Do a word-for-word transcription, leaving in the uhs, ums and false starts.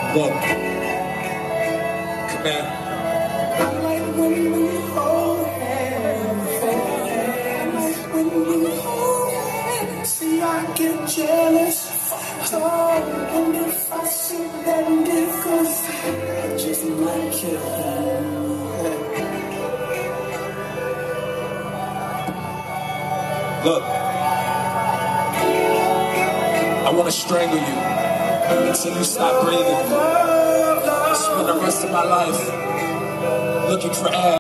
Look, come here. I like when we hold hands. I like when we hold hands. See, I get jealous. Oh, and if I see that nigga, I just might kill him. Look, I want to strangle you until you stop breathing. Spend the rest of my life looking for air.